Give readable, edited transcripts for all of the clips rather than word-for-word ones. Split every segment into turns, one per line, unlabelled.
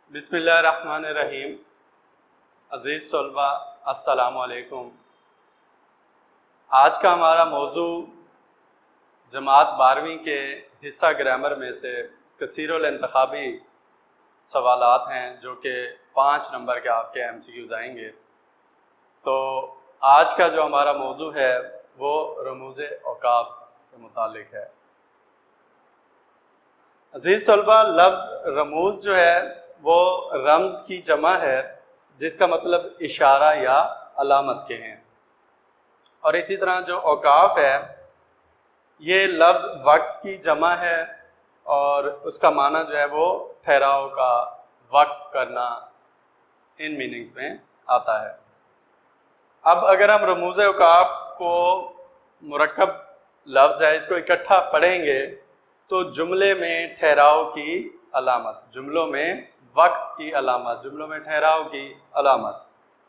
بسم اللہ الرحمن الرحیم۔ عزیز طلبہ السلام علیکم۔ آج کا ہمارا موضوع جماعت 12ویں کے حصہ گرامر میں سے کثیر الانتخابی سوالات ہیں جو کہ 5 نمبر کے آپ کے MCQs آئیں گے۔ تو آج کا جو ہمارا موضوع ہے وہ رموز اوقاف کے متعلق ہے۔ عزیز طلبہ، لفظ رموز جو ہے وہ رمز کی جمع ہے جس کا مطلب اشارہ یا علامت کے ہیں، اور اسی طرح جو اوقاف ہے یہ لفظ وقف کی جمع ہے اور اس کا معنی جو ہے وہ ٹھہراؤ کا، وقف کرنا، ان میننگز میں آتا ہے۔ اب اگر ہم رموز اوقاف کو مرکب لفظ ہے اس کو اکٹھا پڑھیں گے تو جملے میں ٹھہراؤ کی علامت، جملوں میں وقف کی علامت، جملوں میں ٹھہراؤ کی علامت۔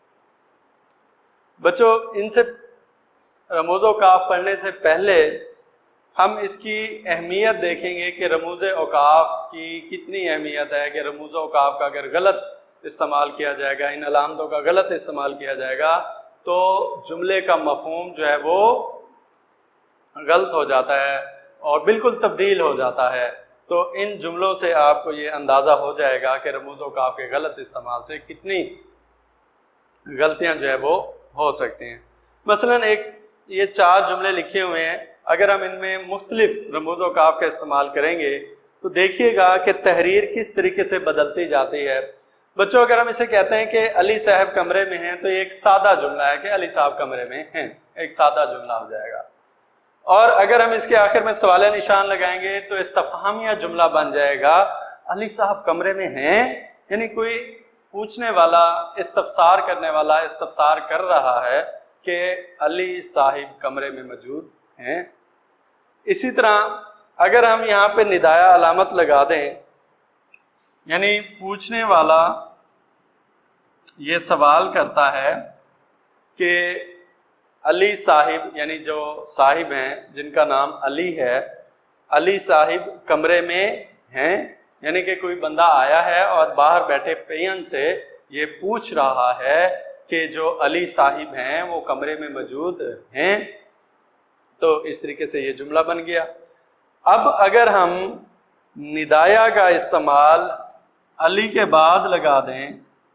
بچوں، ان سے رموز اوقاف پڑھنے سے پہلے ہم اس کی اہمیت دیکھیں گے کہ رموز اوقاف کی کتنی اہمیت ہے، کہ رموز اوقاف کا اگر غلط استعمال کیا جائے گا، ان علامتوں کا غلط استعمال کیا جائے گا تو جملے کا مفہوم جو ہے وہ غلط ہو جاتا ہے اور بالکل تبدیل ہو جاتا ہے۔ تو ان جملوں سے آپ کو یہ اندازہ ہو جائے گا کہ رموز اوقاف کے غلط استعمال سے کتنی غلطیاں جو ہے وہ ہو سکتی ہیں۔ مثلاً یہ 4 جملے لکھے ہوئے ہیں، اگر ہم ان میں مختلف رموز اوقاف کا استعمال کریں گے تو دیکھیے گا کہ تحریر کس طریقے سے بدلتی جاتی ہے۔ بچوں، اگر ہم اسے کہتے ہیں کہ علی صاحب کمرے میں ہیں تو یہ ایک سادہ جملہ ہے کہ علی صاحب کمرے میں ہیں، ایک سادہ جملہ ہو جائے گا۔ اور اگر ہم اس کے آخر میں سوالیہ نشان لگائیں گے تو استفہامیہ جملہ بن جائے گا، علی صاحب کمرے میں ہیں، یعنی کوئی پوچھنے والا، استفسار کرنے والا استفسار کر رہا ہے کہ علی صاحب کمرے میں موجود ہیں۔ اسی طرح اگر ہم یہاں پہ ندایہ علامت لگا دیں، یعنی پوچھنے والا یہ سوال کرتا ہے کہ علی صاحب، یعنی جو صاحب ہیں جن کا نام علی ہے، علی صاحب کمرے میں ہیں، یعنی کہ کوئی بندہ آیا ہے اور باہر بیٹھے پین سے یہ پوچھ رہا ہے کہ جو علی صاحب ہیں وہ کمرے میں موجود ہیں۔ تو اس طریقے سے یہ جملہ بن گیا۔ اب اگر ہم ندایہ کا استعمال علی کے بعد لگا دیں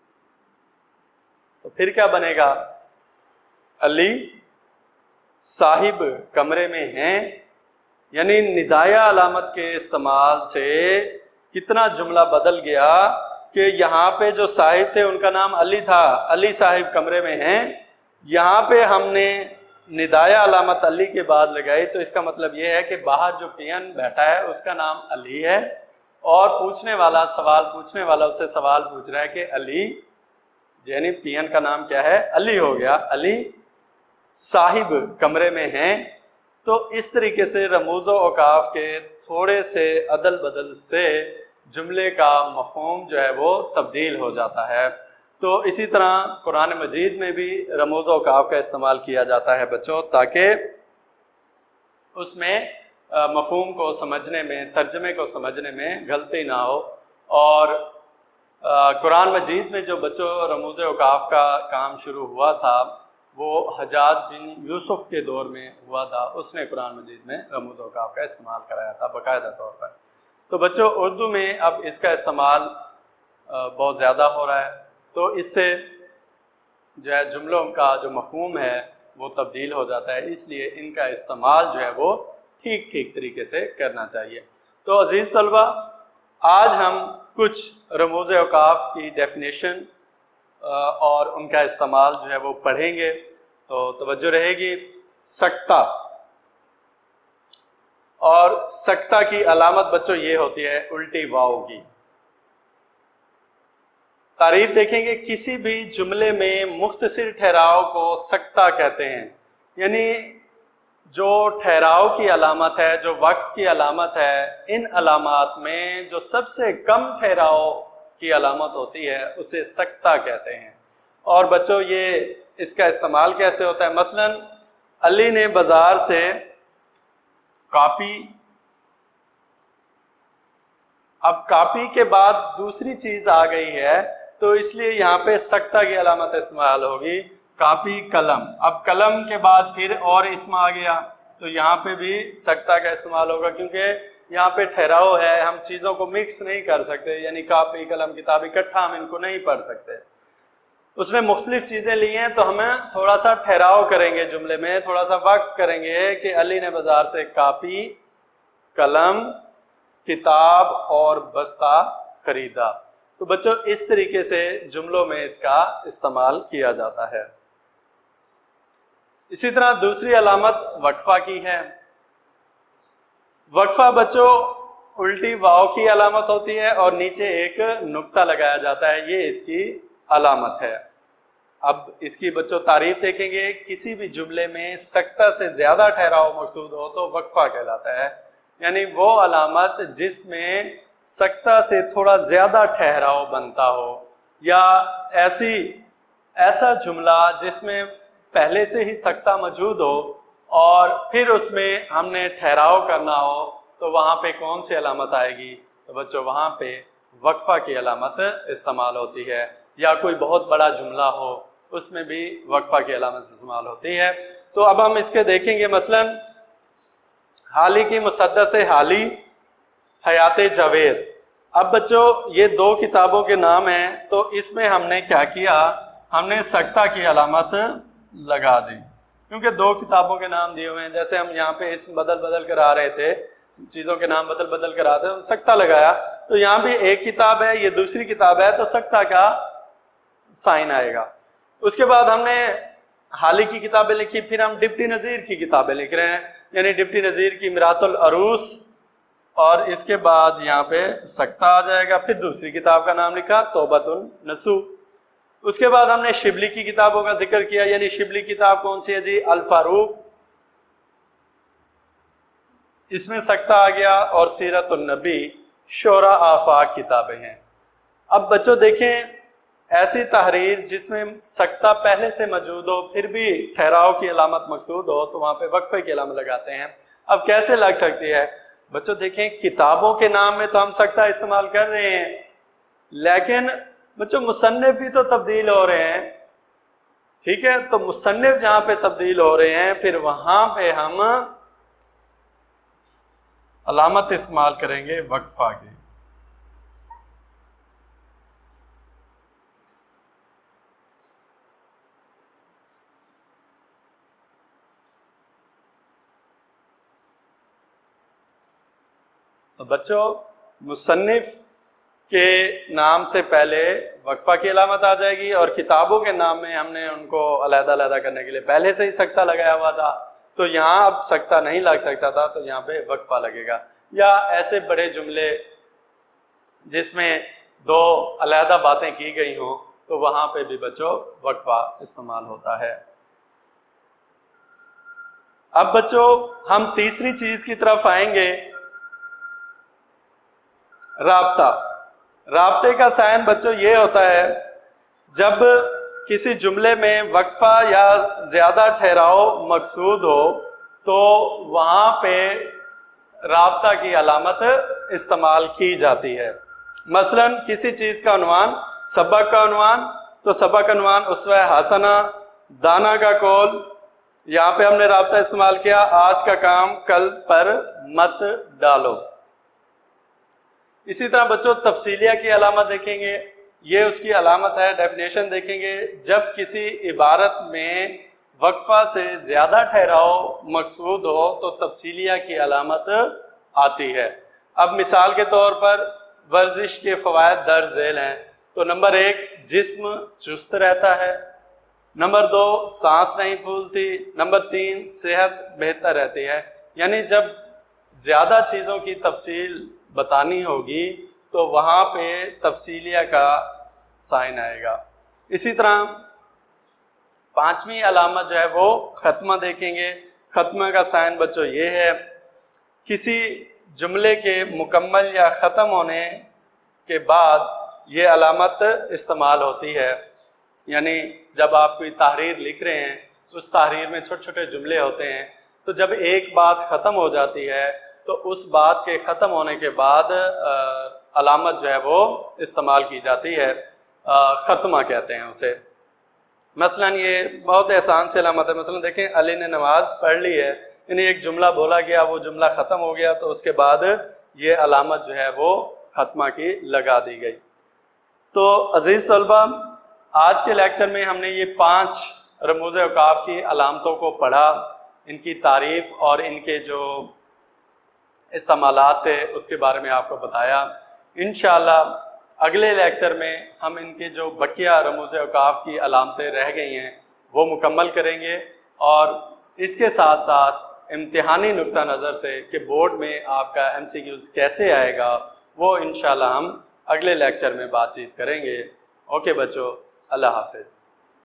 تو پھر کیا بنے گا؟ علی صاحب کمرے میں ہیں، یعنی ندایہ علامت کے استعمال سے کتنا جملہ بدل گیا کہ یہاں پہ جو صاحب تھے ان کا نام علی تھا، علی صاحب کمرے میں ہیں، یہاں پہ ہم نے ندایہ علامت علی کے بعد لگائی تو اس کا مطلب یہ ہے کہ باہر جو پین بیٹھا ہے اس کا نام علی ہے اور پوچھنے والا، سوال پوچھنے والا اس سے سوال پوچھ رہا ہے کہ علی، یعنی پین کا نام کیا ہے؟ علی ہو گیا، علی صاحب کمرے میں ہیں۔ تو اس طریقے سے رموز و اوقاف کے تھوڑے سے عدل بدل سے جملے کا مفہوم جو ہے وہ تبدیل ہو جاتا ہے۔ تو اسی طرح قرآن مجید میں بھی رموز و اوقاف کا استعمال کیا جاتا ہے بچوں، تاکہ اس میں مفہوم کو سمجھنے میں، ترجمے کو سمجھنے میں غلطی نہ ہو۔ اور قرآن مجید میں جو بچوں رموز اوقاف کا کام شروع ہوا تھا وہ حجاج بن یوسف کے دور میں ہوا تھا، اس نے قرآن مجید میں رموز اوقاف کا استعمال کرایا تھا باقاعدہ طور پر۔ تو بچوں اردو میں اب اس کا استعمال بہت زیادہ ہو رہا ہے، تو اس سے جو ہے جملوں کا جو مفہوم ہے وہ تبدیل ہو جاتا ہے، اس لیے ان کا استعمال جو ہے وہ ٹھیک طریقے سے کرنا چاہیے۔ تو عزیز طلبہ، آج ہم کچھ رموز اوقاف کی ڈیفینیشن اور ان کا استعمال جو ہے وہ پڑھیں گے، تو توجہ رہے گی۔ سکتہ، اور سکتہ کی علامت بچوں یہ ہوتی ہے الٹی واو کی۔ تعریف دیکھیں گے، کسی بھی جملے میں مختصر ٹھہراؤ کو سکتہ کہتے ہیں، یعنی جو ٹھہراؤ کی علامت ہے، جو وقف کی علامت ہے، ان علامات میں جو سب سے کم ٹھہراؤ کی علامت ہوتی ہے اسے سکتہ کہتے ہیں۔ اور بچوں یہ اس کا استعمال کیسے ہوتا ہے؟ مثلاً علی نے بازار سے کاپی اب کاپی کے بعد دوسری چیز آ گئی ہے تو اس لیے یہاں پہ سکتہ کی علامت استعمال ہوگی، کاپی قلم. اب قلم کے بعد پھر اور اسم آ گیا تو یہاں پہ بھی سکتہ کا استعمال ہوگا، کیونکہ یہاں پہ ٹھہراؤ ہے، ہم چیزوں کو مکس نہیں کر سکتے، یعنی کاپی قلم کتاب اکٹھا ہم ان کو نہیں پڑھ سکتے. اس میں مختلف چیزیں لی ہیں تو ہمیں تھوڑا سا ٹھہراؤ کریں گے، جملے میں تھوڑا سا وقف کریں گے کہ علی نے بازار سے کاپی قلم کتاب اور بستہ خریدا. تو بچوں اس طریقے سے جملوں میں اس کا استعمال کیا جاتا ہے. اسی طرح دوسری علامت وقفہ کی ہے. وقفہ بچوں الٹی واو کی علامت ہوتی ہے اور نیچے ایک نقطہ لگایا جاتا ہے، یہ اس کی علامت ہے. اب اس کی بچوں تعریف دیکھیں گے. کسی بھی جملے میں سکتہ سے زیادہ ٹھہراؤ مقصود ہو تو وقفہ کہلاتا ہے، یعنی وہ علامت جس میں سکتہ سے تھوڑا زیادہ ٹھہراؤ بنتا ہو، یا ایسا جملہ جس میں پہلے سے ہی سکتہ موجود ہو اور پھر اس میں ہم نے ٹھہراؤ کرنا ہو تو وہاں پہ کون سی علامت آئے گی؟ تو بچوں وہاں پہ وقفہ کی علامت استعمال ہوتی ہے. یا کوئی بہت بڑا جملہ ہو اس میں بھی وقفہ کی علامت استعمال ہوتی ہے. تو اب ہم اس کے دیکھیں گے. مثلا حالی کی مسدس حالی، حیات جاوید. اب بچوں یہ دو کتابوں کے نام ہیں تو اس میں ہم نے کیا کیا، ہم نے سکتہ کی علامت لگا دی، کیونکہ دو کتابوں کے نام دیے ہوئے ہیں. جیسے ہم یہاں پہ اسم بدل کر آ رہے تھے، چیزوں کے نام بدل کر آتے ہیں، سکتہ لگایا تو یہاں بھی ایک کتاب ہے، یہ دوسری کتاب ہے تو سکتہ کا سائن آئے گا. اس کے بعد ہم نے حالی کی کتابیں لکھی، پھر ہم ڈپٹی نظیر کی کتابیں لکھ رہے ہیں، یعنی ڈپٹی نظیر کی میرات العروس، اور اس کے بعد یہاں پہ سکتہ آ جائے گا. پھر دوسری کتاب کا نام لکھا توبۃ النصوح. اس کے بعد ہم نے شبلی کی کتابوں کا ذکر کیا، یعنی شبلی کتاب کون سی ہے جی؟ الفاروق، اس میں سکتہ آ گیا. اور سیرت النبی، شعراء آفاق کتابیں ہیں. اب بچوں دیکھیں ایسی تحریر جس میں سکتہ پہلے سے موجود ہو پھر بھی ٹھہراؤ کی علامت مقصود ہو تو وہاں پہ وقفے کی علامت لگاتے ہیں. اب کیسے لگ سکتی ہے بچوں؟ دیکھیں کتابوں کے نام میں تو ہم سکتہ استعمال کر رہے ہیں، لیکن بچوں مصنف بھی تو تبدیل ہو رہے ہیں، ٹھیک ہے؟ تو مصنف جہاں پہ تبدیل ہو رہے ہیں پھر وہاں پہ ہم علامت استعمال کریں گے وقفہ کی. تو بچوں مصنف کے نام سے پہلے وقفہ کی علامت آ جائے گی، اور کتابوں کے نام میں ہم نے ان کو علیحدہ کرنے کے لیے پہلے سے ہی سکتہ لگایا ہوا تھا تو یہاں اب سکتہ نہیں لگ سکتا تھا تو یہاں پہ وقفہ لگے گا. یا ایسے بڑے جملے جس میں دو علیحدہ باتیں کی گئی ہوں تو وہاں پہ بھی بچوں وقفہ استعمال ہوتا ہے. اب بچوں ہم تیسری چیز کی طرف آئیں گے، رابطہ. رابطے کا سائن بچوں یہ ہوتا ہے جب کسی جملے میں وقفہ یا زیادہ ٹھہراؤ مقصود ہو تو وہاں پہ رابطہ کی علامت استعمال کی جاتی ہے. مثلا کسی چیز کا عنوان، سبق کا عنوان، تو سبق عنوان اسوہ حسنہ، دانا کا قول، یہاں پہ ہم نے رابطہ استعمال کیا، آج کا کام کل پر مت ڈالو. اسی طرح بچوں تفصیلیہ کی علامت دیکھیں گے، یہ اس کی علامت ہے، ڈیفینیشن دیکھیں گے. جب کسی عبارت میں وقفہ سے زیادہ ٹھہراؤ مقصود ہو تو تفصیلیہ کی علامت آتی ہے. اب مثال کے طور پر ورزش کے فوائد درج ذیل ہیں. تو نمبر 1 جسم چست رہتا ہے، نمبر 2 سانس نہیں پھولتی، نمبر 3 صحت بہتر رہتی ہے. یعنی جب زیادہ چیزوں کی تفصیل بتانی ہوگی تو وہاں پہ تفصیلیہ کا سائن آئے گا. اسی طرح 5ویں علامت جو ہے وہ ختمہ دیکھیں گے. ختمہ کا سائن بچوں یہ ہے، کسی جملے کے مکمل یا ختم ہونے کے بعد یہ علامت استعمال ہوتی ہے. یعنی جب آپ کوئی تحریر لکھ رہے ہیں اس تحریر میں چھوٹے چھوٹے جملے ہوتے ہیں، تو جب ایک بات ختم ہو جاتی ہے تو اس بات کے ختم ہونے کے بعد علامت جو ہے وہ استعمال کی جاتی ہے، ختمہ کہتے ہیں اسے۔ مثلا یہ بہت احسان سے علامت ہے، مثلا دیکھیں علی نے نماز پڑھ لی ہے، یعنی ایک جملہ بولا گیا، وہ جملہ ختم ہو گیا، تو اس کے بعد یہ علامت جو ہے وہ ختمہ کی لگا دی گئی۔ تو عزیز طلبہ، آج کے لیکچر میں ہم نے یہ 5 رموز اوقاف کی علامتوں کو پڑھا، ان کی تعریف اور ان کے جو استعمالات تھے اس کے بارے میں آپ کو بتایا۔ انشاءاللہ اگلے لیکچر میں ہم ان کے جو بقیہ رموز اوقاف کی علامتیں رہ گئی ہیں وہ مکمل کریں گے، اور اس کے ساتھ ساتھ امتحانی نقطہ نظر سے کہ بورڈ میں آپ کا MCQs کیسے آئے گا وہ انشاءاللہ ہم اگلے لیکچر میں بات چیت کریں گے۔ اوکے بچوں، اللہ حافظ۔